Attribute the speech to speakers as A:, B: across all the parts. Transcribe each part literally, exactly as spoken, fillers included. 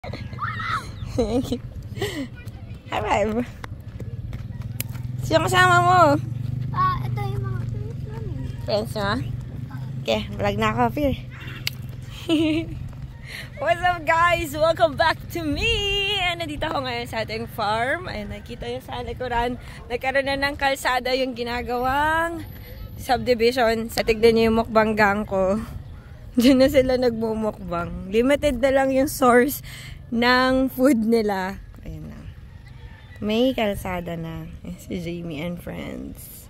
A: High five. Sino kasama mo?
B: Ah, uh, ito yung mga friends namin.
A: Friends mo? Okay, vlog na ako, Fear. What's up, guys? Welcome back to me! And nandito ako ngayon sa ating farm. Ayun, nakita nyo sa likuran. Nagkaroon na ng kalsada yung ginagawang subdivision. Sa tignan nyo yung mukbang gang ko. Diyan na sila nagmumukbang. Limited na lang yung source ng food nila. Ayun na. May kalsada na. Si Jamie and friends.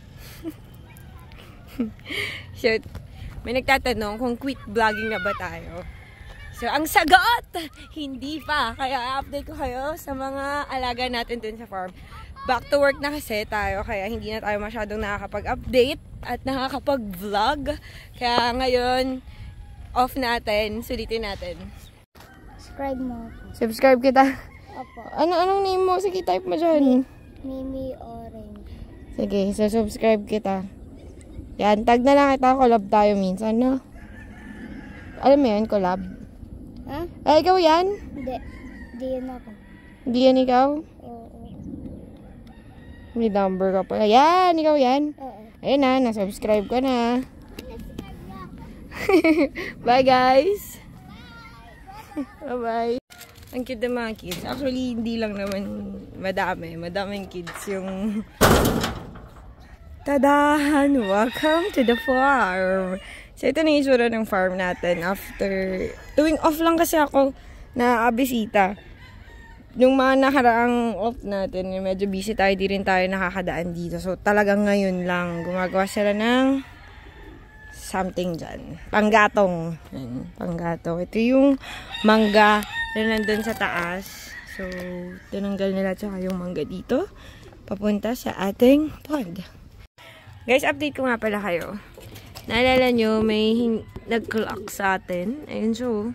A: Shoot. May nagtatanong kung quit vlogging na ba tayo. So, ang sagot! Hindi pa. Kaya update ko kayo sa mga alaga natin dun sa farm. Back to work na kasi tayo. Kaya hindi na tayo masyadong nakakapag-update at nakakapag-vlog. Kaya ngayon, off natin. Sulitin natin.
B: Subscribe mo.
A: Subscribe kita.
B: Opo.
A: Ano, anong name mo? Sige, type mo dyan.
B: Mimi Orange.
A: Sige, so subscribe kita. Yan, tag na lang kita. Collab tayo minsan, no? Alam mo yan, collab?
B: Ha?
A: Ay, ikaw yan?
B: Hindi. Hindi yan ako.
A: Hindi yan ikaw?
B: Oo.
A: May number ka pala. Yan, ikaw yan?
B: Oo.
A: Ayun na, na-subscribe ka na. Bye, guys! Bye-bye! Ang cute ng mga kids. Actually, hindi lang naman madami. Madaming kids yung... Tadahan! Welcome to the farm! So, ito na yung isura ng farm natin after... Tuwing off lang kasi ako na abisita. Nung mga nakaraang off natin, medyo busy tayo, di rin tayo nakakadaan dito. So, talagang ngayon lang, gumagawa sila ng something dyan. Panggatong. Yan, panggatong. Ito yung mangga na nandun sa taas. So, tinanggal nila tsaka yung mangga dito. Papunta sa ating pond. Guys, update ko nga pala kayo. Naalala nyo, may nag-clock sa atin. Ayun, so,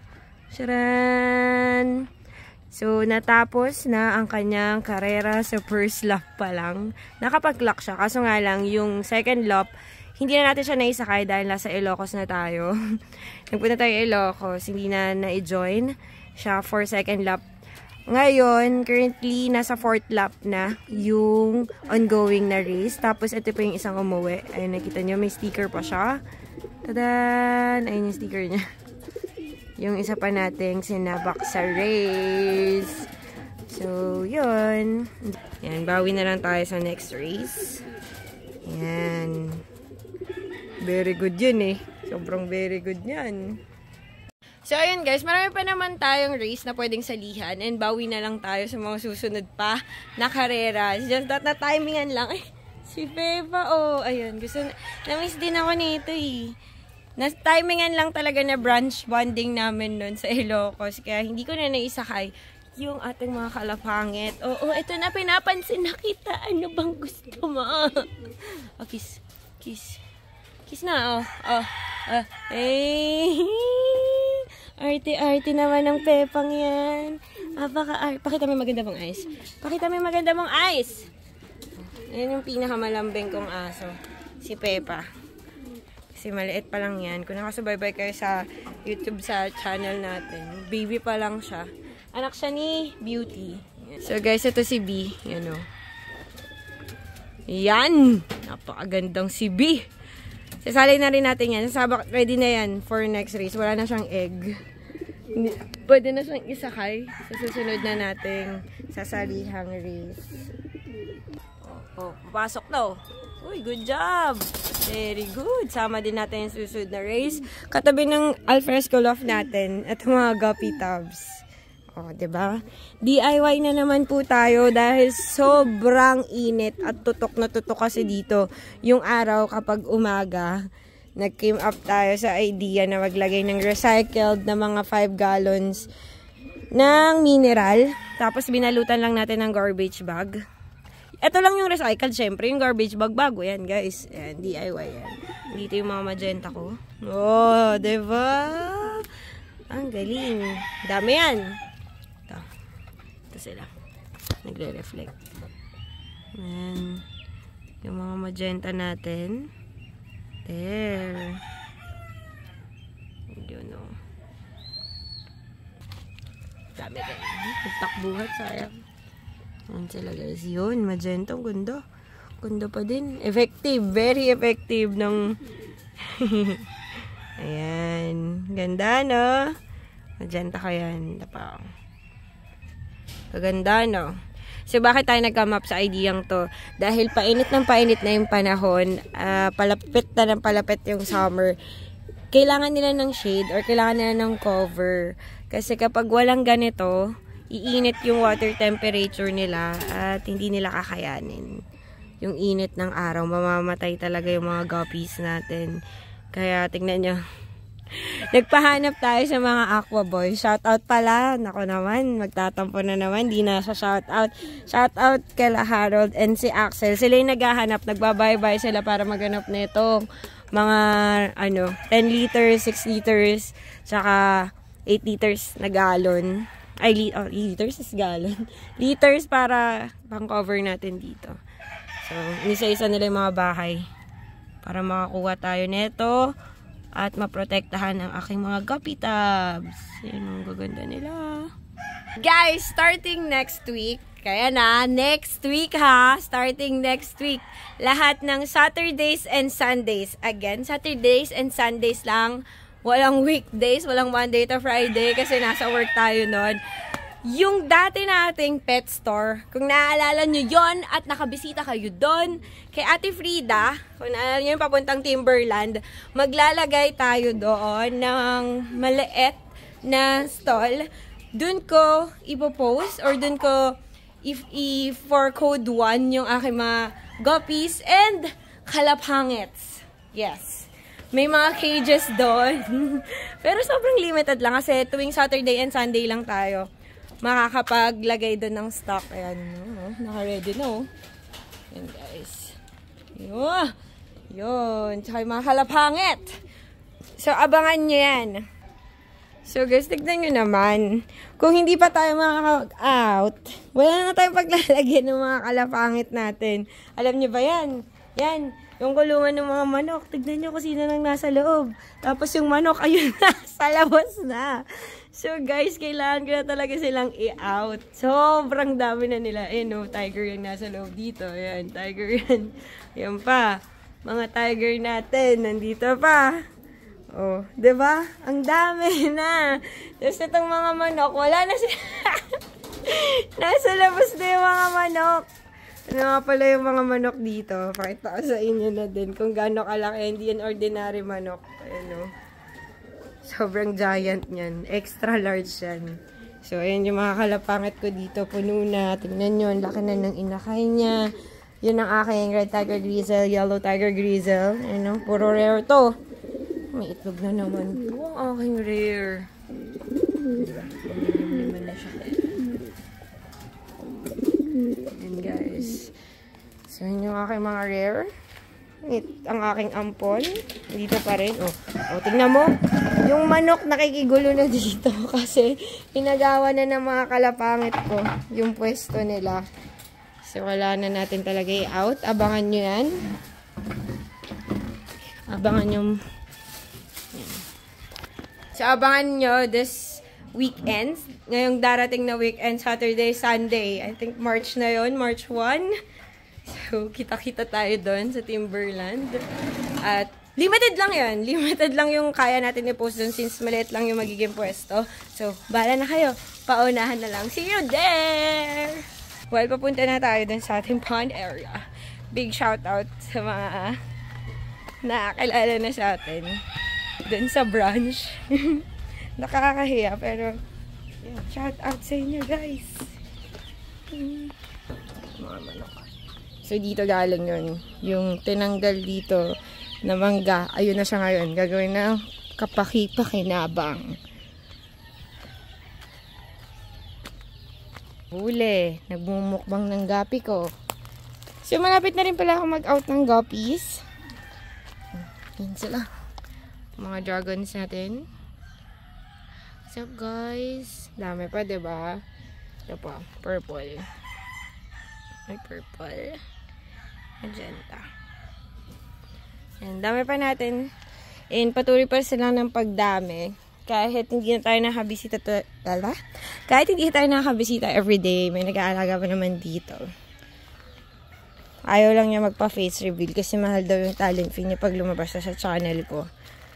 A: sharan! So, natapos na ang kanyang karera sa first lap pa lang. Nakapag-clock siya. Kaso nga lang, yung second lap, hindi na natin siya naisakay dahil nasa Ilocos na tayo. Nagpunta tayo Ilocos, hindi na na-join siya for second lap. Ngayon, currently, nasa fourth lap na yung ongoing na race. Tapos, ito pa yung isang umuwi. Ayun, nakita nyo, may sticker pa siya. Tadan! Ayun yung sticker niya. Yung isa pa nating sinabak sa race. So, yun. Yan, bawi na lang tayo sa next race. Yan. Very good yun eh. Sobrang very good yan. So, ayun guys, marami pa naman tayong race na pwedeng salihan and bawi na lang tayo sa mga susunod pa na karera. It's just that na-timingan lang. Ay, si Beba, oh, ayun. Gusto, na-miss din ako nito eh. Na-timingan lang talaga na branch bonding namin nun sa Ilocos. Kaya hindi ko na naisakay yung ating mga kalapangit. Oo, oh, oh, ito na, pinapansin na kita. Ano bang gusto mo? Oh, kiss. Kiss. Kiss na, oh. Oh. Oh. Hey. Arte-arte naman ng Pepang yan. Ah, baka, ah, pakita mo maganda mong eyes. Pakita mo maganda mong eyes. Ayan yung pinakamalambing kong aso. Si Pepa. Kasi maliit pa lang yan. Kung nakasubaybay kayo sa YouTube sa channel natin, baby pa lang siya. Anak siya ni Beauty. So guys, ito si B. Yan o. Yan! Napakagandang si B. Sasali na rin natin yan. Sabak, ready na yan for next race. Wala na siyang egg. Pwede na siyang isakay sa susunod na nating sasalihang race. Oh, oh, papasok daw. Uy, good job! Very good. Sama din natin yung susunod na race. Katabi ng alfresco loaf natin at mga guppy tubs. O, oh, diba? D I Y na naman po tayo dahil sobrang init at tutok na tutok kasi dito yung araw kapag umaga. Nag-came up tayo sa idea na maglagay ng recycled na mga five gallons ng mineral. Tapos binalutan lang natin ng garbage bag. Ito lang yung recycled, syempre. Yung garbage bag bago yan, guys. Ayan, D I Y yan. Dito yung mga magenta ko. Oh, diba? Ang galing. Dami yan. Ito sila. Nagre-reflect. Ayan. Yung mga magenta natin. There. Yun o. Dami kayo. Nagtakbuhat, sayang. Ayan sila guys. Yun, magenta. Ganda. Ganda pa din. Effective. Very effective ng... Ayan. Ganda, no? Magenta ka yan. Tapang. Kaganda, no? So, bakit tayo nag-come up sa ideyang to? Dahil painit ng painit na yung panahon, uh, palapit na ng palapit yung summer, kailangan nila ng shade or kailangan nila ng cover. Kasi kapag walang ganito, iinit yung water temperature nila at hindi nila kakayanin. Yung init ng araw, mamamatay talaga yung mga guppies natin. Kaya, tingnan nyo. Nagpahanap tayo sa mga aqua boy. Shoutout pala. Nako naman, magtatampo na naman. Di na siya shoutout. Shoutout kay Harold and si Axel. Sila yung naghahanap. Nagbabay-bye sila para maghanap na itong mga ano, ten liters, six liters, tsaka eight liters na gallon. Ay, li oh, liters is gallon. Liters para pang cover natin dito. So, isa-isa nila yung mga bahay para makakuha tayo nito at maprotektahan ang aking mga guppy tubs. Yan ang gaganda nila. Guys, starting next week, kaya na, next week ha, starting next week, lahat ng Saturdays and Sundays, again, Saturdays and Sundays lang, walang weekdays, walang Monday to Friday kasi nasa work tayo nun. Yung dati nating pet store, kung naaalala nyo yon at nakabisita kayo doon, kay Ate Frida, kung naaalala nyo yung papuntang Timberland, maglalagay tayo doon ng maliit na stall. Doon ko ipopost or doon ko if, if for code one yung aking mga guppies and kalapangits. Yes. May mga cages doon. Pero sobrang limited lang kasi tuwing Saturday and Sunday lang tayo makakapaglagay doon ng stock. Ayan, no? Naka-ready na, no? Ayan, guys. Yun. Yun. Tsaka yung mga kalapangit. So, abangan nyo yan. So, guys, tignan nyo naman. Kung hindi pa tayo makaka-out, wala na tayong paglalagyan ng mga kalapangit natin. Alam nyo ba yan? Yan. Yung kulungan ng mga manok. Tignan nyo kung sino nang nasa loob. Tapos yung manok, ayun na. Sa labas na. So, guys, kailangan ko na talaga silang i-out. Sobrang dami na nila. Eh, no, tiger yung nasa loob dito. Ayan, tiger yan. Yan pa. Mga tiger natin, nandito pa. Oh, diba? Ang dami na. Tapos itong mga manok, wala na sila. Nasa labas na yung mga manok. Ano nga pala yung mga manok dito? Pakita ko sa inyo na din kung gaano kalaki. Hindi yan ordinary manok. Ayan, no. Sobrang giant niyan. Extra large yan. So, ayan yung mga kalapangit ko dito. Puno na. Tingnan nyo. Ang laki na ng inakay niya. Yun ang aking red tiger grizzle, yellow tiger grizzle. Ano, puro rare to. May itlog na naman. Ito ang aking rare. Naman na siya. Ayan, guys. So, yun yung aking mga rare. It, ang aking ampon. Dito pa rin. Oh, oh, tingnan mo. Yung manok nakikigulo na dito kasi pinagawa na ng mga kalapangit ko yung pwesto nila. So, wala na natin talaga i-out. Abangan nyo yan. Abangan nyo. Yan. So, abangan nyo this weekend. Ngayong darating na weekend, Saturday, Sunday. I think March na yon, March first. So, kita-kita tayo doon sa Timberland. At, limited lang yun. Limited lang yung kaya natin i-post doon since maliit lang yung magiging pwesto. So, bahala na kayo. Paunahan na lang. See you there! Well, papunta na tayo doon sa ating pond area. Big shout out sa mga nakakilala na sa atin. Doon sa branch. Nakakahiya, pero yeah, shout out sa inyo, guys. Mga manok. So, dito galing yun. Yung tinanggal dito na mangga. Ayun na siya ngayon. Gagawin na kapaki-pakinabang. Huli. Nagmumukbang ng gapi ko. So, malapit na rin pala ako mag-out ng guppies. Yan sila. Mga dragons natin. What's up, guys? Dami pa, diba? Ito pa. Purple. May purple. Magenta. Yan, dami pa natin. And patuloy pa sila ng pagdami. kahit hindi na tayo nakabisita to, tala? Kahit hindi tayo nakabisita everyday, may nag-aalaga pa naman dito. Ayaw lang niya magpa-face reveal kasi mahal daw yung talent fee niya pag lumabas na sa channel ko.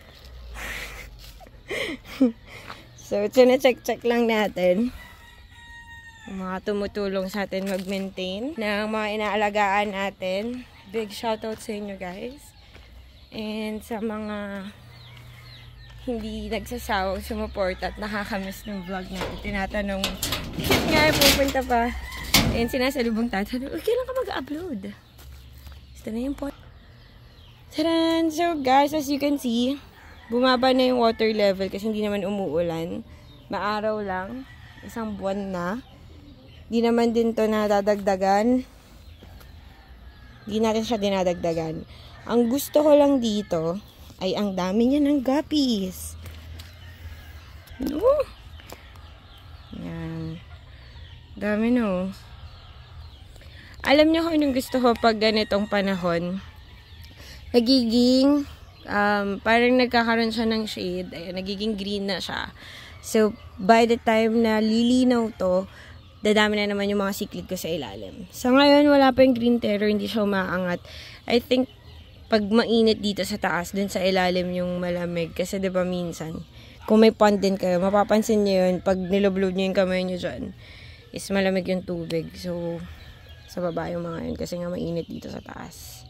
A: So, chine-check-check lang natin yung mga tumutulong sa atin mag-maintain ng mga inaalagaan natin. Big shoutout sa inyo guys. And sa mga hindi nagsasawang sumuport at nakakamiss ng vlog natin. Tinatanong, bakit nga pupunta pa? And sinasalubong tatanong, okay lang ka mag-upload? Ito na yung pot. Taran! So guys, as you can see, bumaba na yung water level kasi hindi naman umuulan. Maaraw lang. Isang buwan na. Di naman din to nadadagdagan. Di natin siya dinadagdagan. Ang gusto ko lang dito ay ang dami niya ng guppies. No? Yan. Dami no. Alam niyo kung anong gusto ko pag ganitong panahon? Nagiging, um, parang nagkakaroon siya ng shade. Ayan, nagiging green na siya. So, by the time na lilinaw to, dadami na naman yung mga siklid ko sa ilalim. So, ngayon, wala pa yung green terror, hindi siya umaangat. I think, pag mainit dito sa taas, dun sa ilalim yung malamig. Kasi, di ba minsan, kung may pond din kayo, mapapansin nyo yun, pag nilobload nyo yung kamay nyo dyan, is malamig yung tubig. So, sa baba yung mga yun, kasi nga mainit dito sa taas.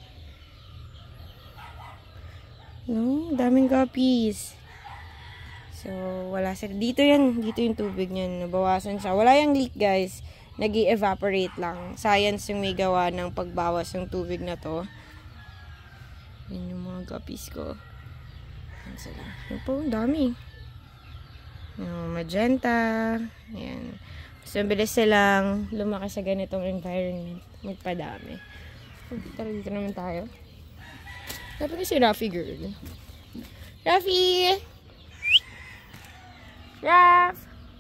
A: No, daming guppies. So, wala sila. Dito yan. Dito yung tubig niyan. Nabawasan siya. Wala yung leak, guys. Nag-i-evaporate lang. Science yung may gawa ng pagbawas ng tubig na to. Yan yung mga guppies ko. Yan sila. Yan po, dami. Yung magenta. Yan. So, bilis silang lumaki sa ganitong environment. Magpadami. Oh, tara, dito naman tayo. Dapat na si Rafi girl. Rafi! Raf!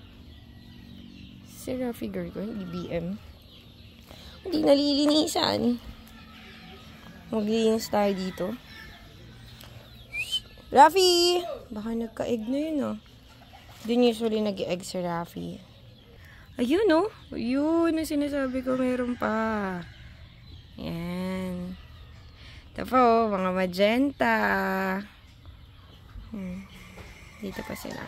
A: Si Rafi girl ko, hindi B M. Hindi nalilinisan. Maglinis tayo dito. Rafi! Baka nagka-egg na yun, oh. Doon usually nag-egg si Rafi. Ayun, oh. Ayun, na sinasabi ko, meron pa. Yan. Ito po, mga magenta. Hmm. Dito pa sila.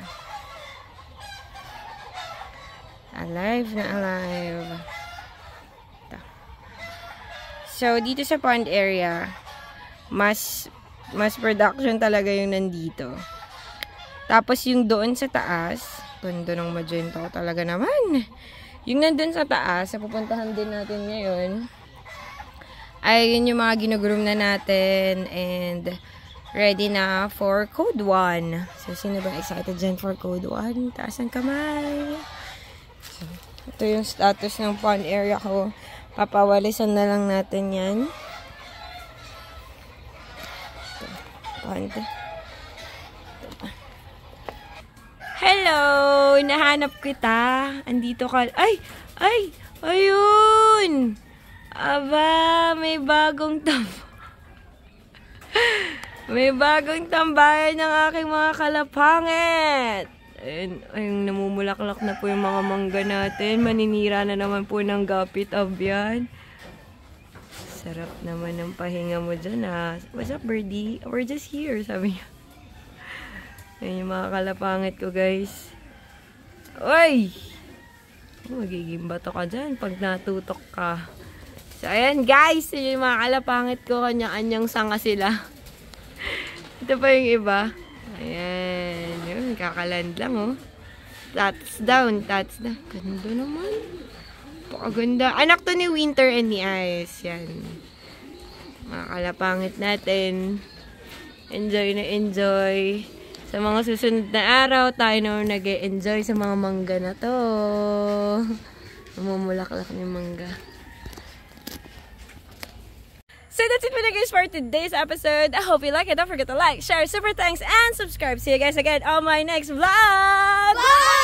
A: Alive na alive. Ito. So, dito sa pond area, mas, mas production talaga yung nandito. Tapos, yung doon sa taas, ganda ng magenta ko talaga naman. Yung nandun sa taas, sa pupuntahan din natin ngayon, ay yun yung mga ginugroom na natin and ready na for code one. So, sino ba excited dyan for code one? Taas ang kamay. So, ito yung status ng pond area ko. Papawalisan na lang natin yan. Ito, pond. Hello! Nahanap kita. Andito ka. Ay! Ay! Ayun! Aba, may bagong tam may bagong tambayan ng aking mga kalapangit. Ayun, ayun, namumulaklak na po yung mga mangga natin. Maninira na naman po ng guppy tab yan. Sarap naman ng pahinga mo dyan, ha. What's up, birdie? We're just here, sabi niya. Ayun yung mga kalapangit ko, guys. Oy! Magiging bato ka dyan pag natutok ka. So, ayan guys, yun yung mga kalapangit ko, kanya-anyang sanga sila. Ito pa yung iba. Ayan, yun, kakaland lang, oh. Tats down, tats down. Ganda naman. Pakaganda. Anak to ni Winter and ni Ice. Yan. Mga kalapangit natin. Enjoy na enjoy. Sa mga susunod na araw, tayo na nag-e-enjoy sa mga mangga na to. Namumulaklak ni mangga. So that's it for the guys for today's episode. I hope you like it. Don't forget to like, share, super thanks, and subscribe. See you guys again on my next vlog. Bye!